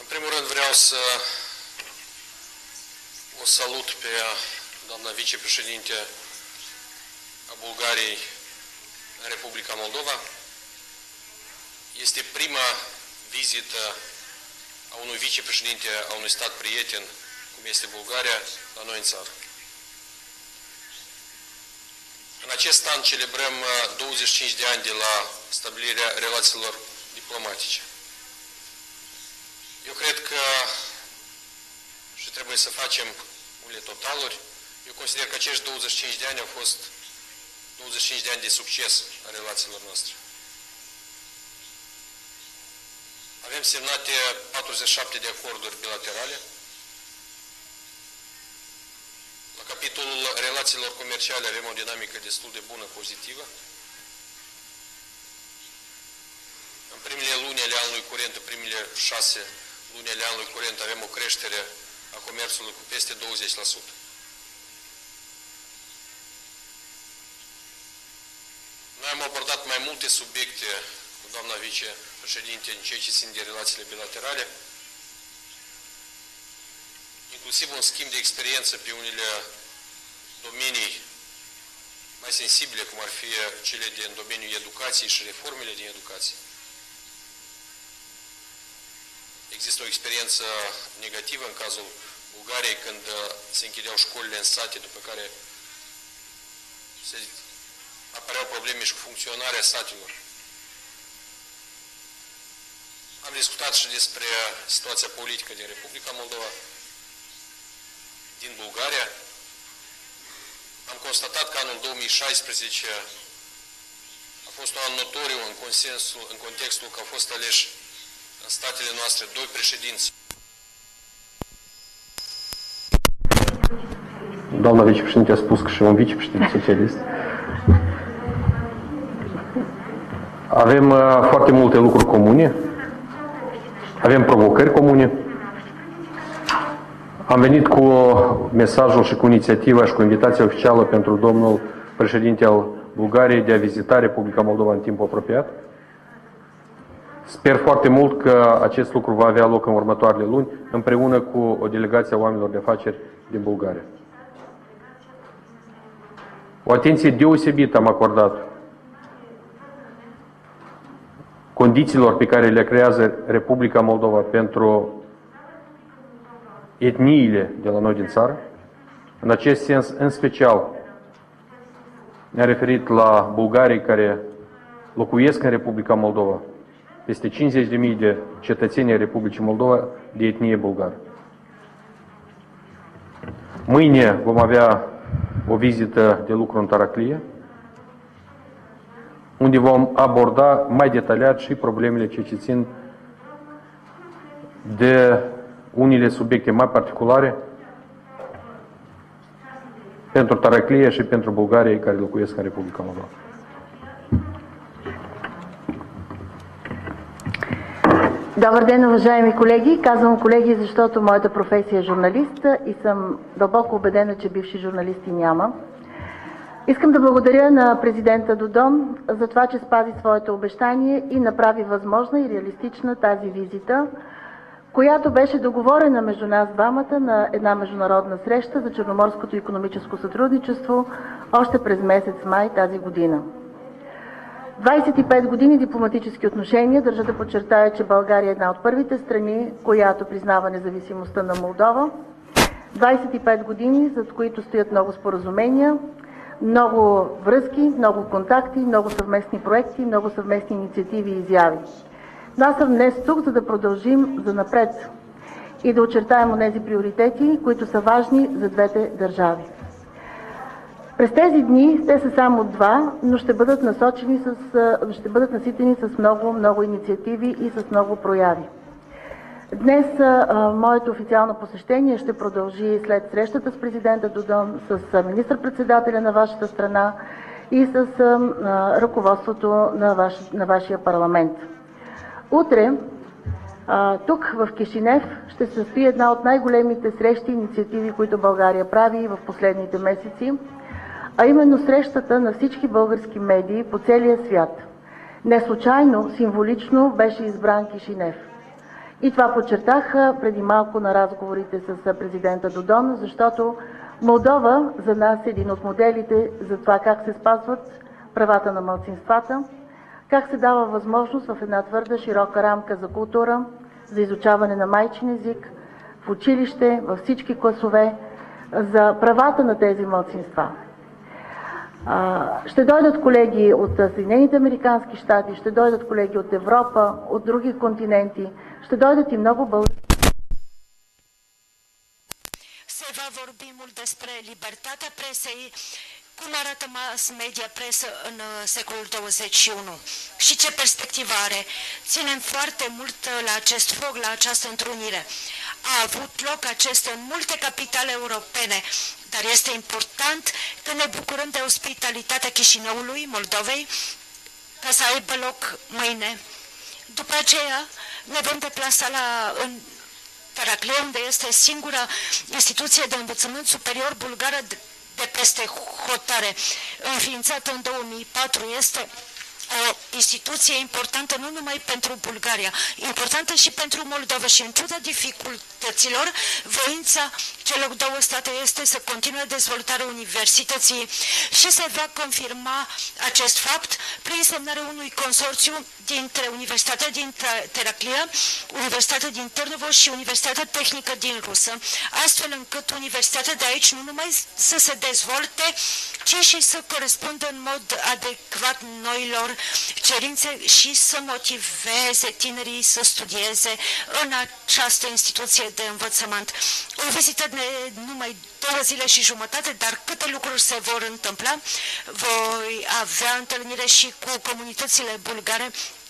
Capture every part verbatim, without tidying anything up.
primul rând vreau să o salut pe doamna vicepreședinte a Bulgariei în Republica Moldova. Este prima vizită a unui vicepreședinte a unui stat prieten, cum este Bulgaria, la noi în țară. În acest an celebrăm douăzeci și cinci de ani de la stabilirea relațiilor diplomatice. Eu cred că și trebuie să facem unele totaluri. Eu consider că acești douăzeci și cinci de ani au fost douăzeci și cinci de ani de succes a relațiilor noastre. Avem semnate patruzeci și șapte de acorduri bilaterale. La capitolul relațiilor comerciale avem o dinamică destul de bună, pozitivă. În primele luni ale anului curent, în primele șase luni ale anului curent, avem o creștere a comerțului cu peste douăzeci la sută. Noi am abordat mai multe subiecte cu doamna vicepreședinte în ceea ce țin de relațiile bilaterale, inclusiv un schimb de experiență pe unele domenii mai sensibile, cum ar fi cele din domeniul educației și reformele din educație. Există o experiență negativă în cazul Bulgariei, când se închideau școlile în sate, după care se apăreau probleme și cu funcționarea satelor. Am discutat și despre situația politică din Republica Moldova, din Bulgaria. Am constatat că anul două mii șaisprezece a fost un an notoriu în, consensul, în contextul că au fost aleși în statele noastre doi președinți. Doamna vicepreședinte a spus că și un vicepreședinte socialist. Avem uh, foarte multe lucruri comune. Avem provocări comune. Am venit cu mesajul și cu inițiativa și cu invitația oficială pentru domnul președinte al Bulgariei de a vizita Republica Moldova în timp apropiat. Sper foarte mult că acest lucru va avea loc în următoarele luni, împreună cu o delegație a oamenilor de afaceri din Bulgaria. O atenție deosebită am acordat condițiilor pe care le creează Republica Moldova pentru etniile de la noi din țară. În acest sens, în special, ne-am referit la bulgarii care locuiesc în Republica Moldova, peste cincizeci de mii de cetățeni ai Republicii Moldova de etnie bulgară. Mâine vom avea o vizită de lucru în Taraclie, unde vom aborda mai detaliat și problemele ce țin de unele subiecte mai particulare pentru Taraclie și pentru bulgarii care locuiesc în Republica Moldova. Добър ден, уважаеми колеги. Казвам колеги, защото моята професия е журналист и съм дълбоко убедена, че бивши журналисти няма. Искам да благодаря на президента Додон за това, че спази своето обещание и направи възможна и реалистична тази визита, която беше договорена между нас двамата на една международна среща за черноморското икономическо сътрудничество още през месец май тази година. двадесет и пет години дипломатически отношения. Държа да подчертая, че България е една от първите страни, която признава независимостта на Молдова. двадесет и пет години, зад които стоят много споразумения, много връзки, много контакти, много съвместни проекти, много съвместни инициативи и изяви. Но аз съм днес тук, за да продължим за напред и да очертаем онези приоритети, които са важни за двете държави. През тези дни, те са само два, но ще бъдат насочени с, ще бъдат наситени с много, много инициативи и с много прояви. Днес а, моето официално посещение ще продължи след срещата с президента Додон, с министър-председателя на вашата страна и с а, ръководството на, ваш, на вашия парламент. Утре, а, тук в Кишинев, ще се състои една от най-големите срещи и инициативи, които България прави в последните месеци, а именно срещата на всички български медии по целия свят. Не случайно, символично беше избран Кишинев. И това подчертах преди малко на разговорите с президента Додон, защото Молдова за нас е един от моделите за това как се спазват правата на малцинствата, как се дава възможност в една твърда широка рамка за култура, за изучаване на майчин език, в училище, във всички класове, за правата на тези малцинства. Ще дойдат колеги от Съединените американски щати, ще дойдат колеги от Европа, от други континенти, ще dojdat и много българи. Se va vorbi mult despre libertatea presei, cum arată mass media presă în secolul douăzeci și unu și ce perspectivă are. Ținem foarte mult la acest foc, la această întrunire. A avut loc acesta în multe capitale europene, dar este important că ne bucurăm de ospitalitatea Chișinăului, Moldovei, ca să aibă loc mâine. După aceea ne vom deplasa la, în Taraklea, unde este singura instituție de învățământ superior bulgară de, de peste hotare. Înființată în două mii patru, este o instituție importantă nu numai pentru Bulgaria, importantă și pentru Moldova și în ciuda dificultăților, voința celor două state este să continue dezvoltarea universității și se va confirma acest fapt prin semnarea unui consorțiu dintre Universitatea din Taraklea, Universitatea din Târnovo și Universitatea Tehnică din Rusă, astfel încât universitatea de aici nu numai să se dezvolte, ci și să corespundă în mod adecvat noilor cerințe și să motiveze tinerii să studieze în această instituție de învățământ. O vizită de numai două zile și jumătate, dar câte lucruri se vor întâmpla. Voi avea întâlnire și cu comunitățile bulgare.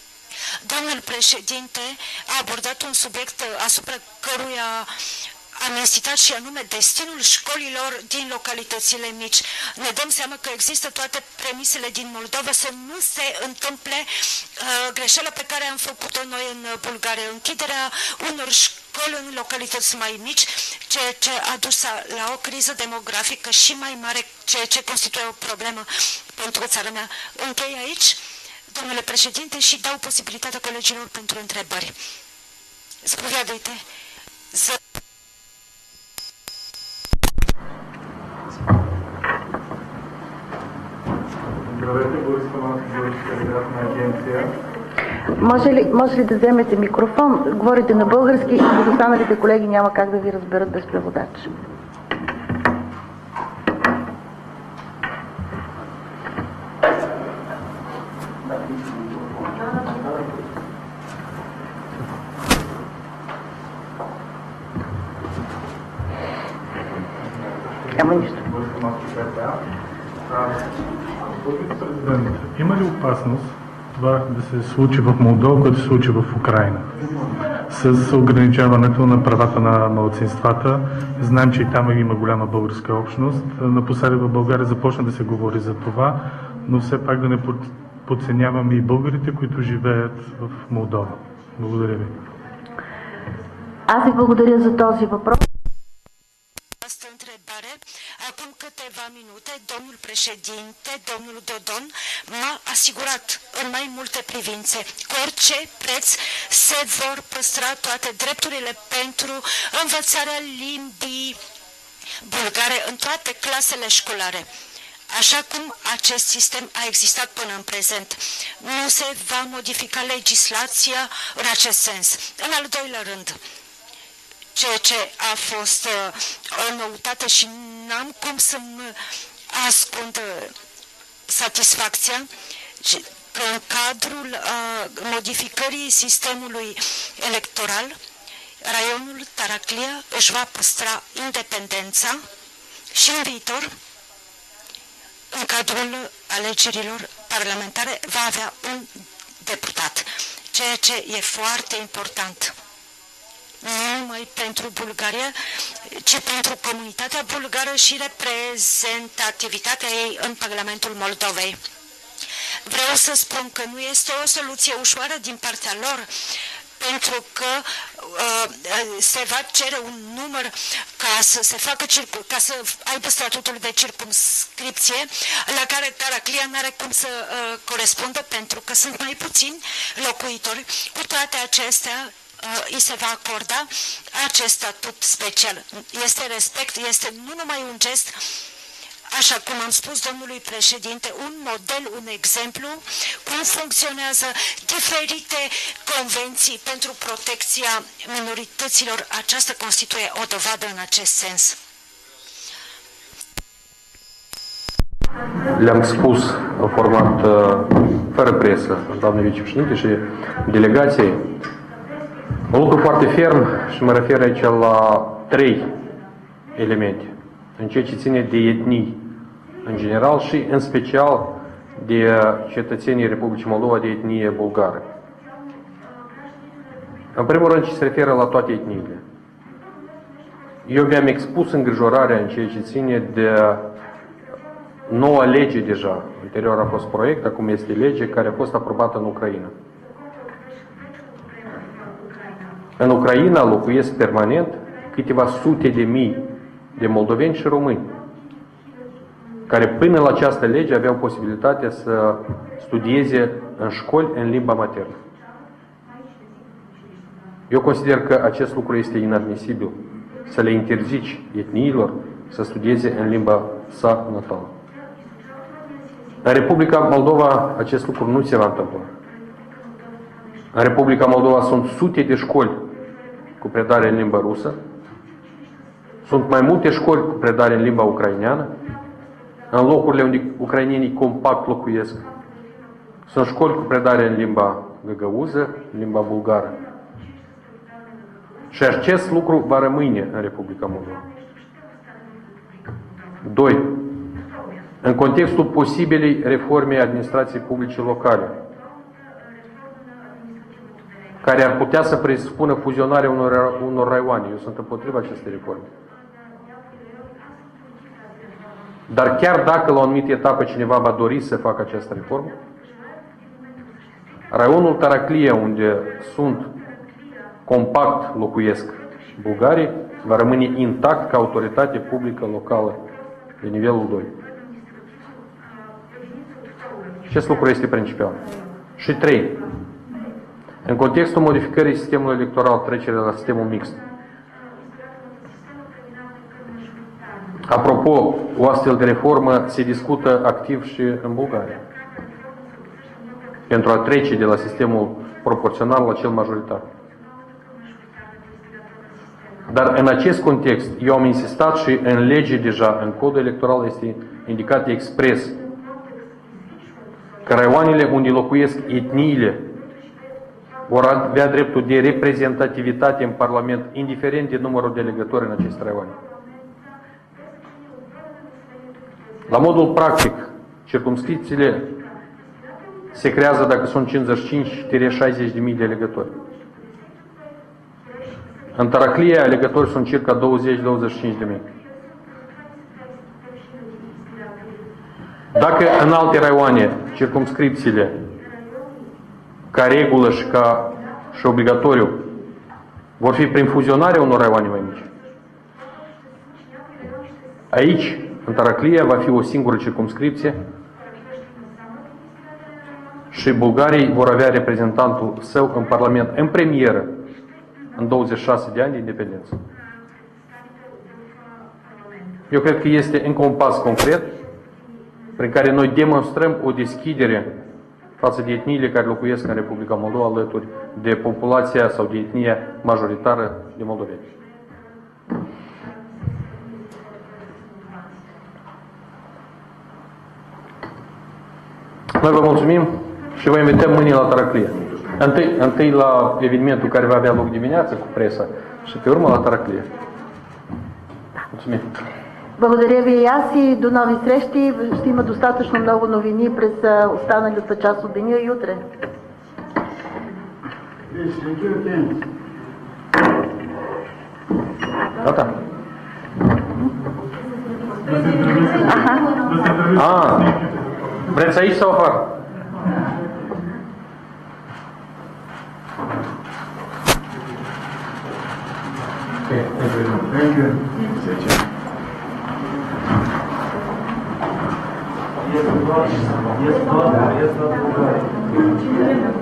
Domnul președinte a abordat un subiect asupra căruia am insistat și anume destinul școlilor din localitățile mici. Ne dăm seama că există toate premisele din Moldova să nu se întâmple uh, greșeala pe care am făcut-o noi în Bulgaria, închiderea unor școli în localități mai mici, ceea ce a dus la o criză demografică și mai mare, ceea ce constituie o problemă pentru țara mea. Închei aici, domnule președinte, și dau posibilitatea colegilor pentru întrebări. Заповядайте. За... Здравейте, Борис Камански, Българска телеграфна агенция. Може ли, може ли да вземете микрофон? Говорите на български и за останалите колеги няма как да ви разберат без преводач. Няма нищо. Господин президент, има ли опасност това да се случи в Молдова, което се случи в Украйна? С ограничаването на правата на малцинствата. Знаем, че и там има голяма българска общност. Напоследък в България започна да се говори за това, но все пак да не подценяваме и българите, които живеят в Молдова. Благодаря ви. Аз ви благодаря за този въпрос. Acum câteva minute, domnul președinte, domnul Dodon, m-a asigurat în mai multe privințe că orice preț se vor păstra toate drepturile pentru învățarea limbii bulgare în toate clasele școlare. Așa cum acest sistem a existat până în prezent. Nu se va modifica legislația în acest sens. În al doilea rând, ceea ce a fost uh, o noutate și n-am cum să-mi ascund uh, satisfacția că în cadrul uh, modificării sistemului electoral, raionul Taraklea își va păstra independența și în viitor, în cadrul alegerilor parlamentare, va avea un deputat, ceea ce e foarte important. Nu numai pentru Bulgaria, ci pentru comunitatea bulgară și reprezentativitatea ei în Parlamentul Moldovei. Vreau să spun că nu este o soluție ușoară din partea lor, pentru că uh, se va cere un număr ca să se facă ca să aibă statutul de circumscripție, la care Taraklea nu are cum să uh, corespundă, pentru că sunt mai puțini locuitori. Cu toate acestea, îi se va acorda acest statut special. Este respect, este nu numai un gest, așa cum am spus domnului președinte, un model, un exemplu, cum funcționează diferite convenții pentru protecția minorităților. Aceasta constituie o dovadă în acest sens. Le-am spus în format fără presă, doamne vicepreședinte și delegației, un lucru foarte ferm și mă refer aici la trei elemente, în ceea ce ține de etnii în general și în special de cetățenii Republicii Moldova de etnie bulgară. În primul rând, ce se referă la toate etniile. Eu mi-am expus îngrijorarea în ceea ce ține de noua lege deja. Anterior a fost proiect, acum este lege care a fost aprobată în Ucraina. În Ucraina locuiesc permanent câteva sute de mii de moldoveni și români, care până la această lege aveau posibilitatea să studieze în școli în limba maternă. Eu consider că acest lucru este inadmisibil, să le interzici etniilor să studieze în limba sa natală. În Republica Moldova acest lucru nu se va întâmpla. În Republica Moldova sunt sute de școli cu predare în limba rusă, sunt mai multe școli cu predare în limba ucraineană, în locurile unde ucrainenii compact locuiesc. Sunt școli cu predare în limba găgăuză, în limba bulgară. Și acest lucru va rămâne în Republica Moldova. Doi. În contextul posibilei reformei administrației publice locale, care ar putea să presupună fuzionarea unor, unor raioane. Eu sunt împotriva acestei reforme. Dar chiar dacă la o anumită etapă cineva va dori să facă această reformă, raionul Taraclia, unde sunt compact locuiesc bulgarii, va rămâne intact ca autoritate publică locală de nivelul doi. Acest lucru este principal. Și trei. În contextul modificării sistemului electoral, trecerea la sistemul mixt. Apropo, o astfel de reformă se discută activ și în Bulgaria, pentru a trece de la sistemul proporțional la cel majoritar. Dar în acest context, eu am insistat și în lege deja, în codul electoral este indicat expres că raioanele unde locuiesc etniile vor avea dreptul de reprezentativitate în Parlament, indiferent de numărul de alegători în aceste raioane. La modul practic, circumscripțiile se creează dacă sunt cincizeci și cinci șaizeci de mii de alegători. În Taraclia, alegători sunt circa douăzeci douăzeci și cinci de mii. Dacă în alte raioane, circumscripțiile, ca regulă și ca și obligatoriu, vor fi prin fuzionarea unor raioane mai mici, aici, în Taraclia, va fi o singură circumscripție și bulgarii vor avea reprezentantul său în Parlament, în premieră, în douăzeci și șase de ani de independență. Eu cred că este încă un pas concret prin care noi demonstrăm o deschidere față de etniile care locuiesc în Republica Moldova alături de populația sau de etnia majoritară de moldoveni. Noi vă mulțumim și vă invităm mâine la Taraclia. Întâi, întâi la evenimentul care va avea loc dimineață cu presa și pe urmă la Таракlia. Mulțumim! Благодаря ви и аз и до нови срещи. Ще има достатъчно много новини през останалата част от деня и утре. Gata. Aha. Ah, vreți aici sau afară? Okay, thank you. Thank you.